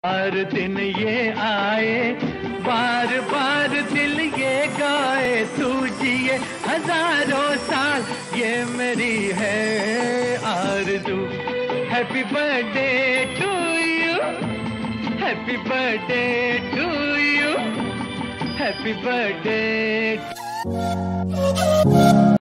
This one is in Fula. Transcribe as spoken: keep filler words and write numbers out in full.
हर दिन ये आए, बार बार दिल ये गाए, तू जिए हजारों साल, ये मेरी है आरज़ू। Happy birthday to you, happy birthday to you, happy birthday.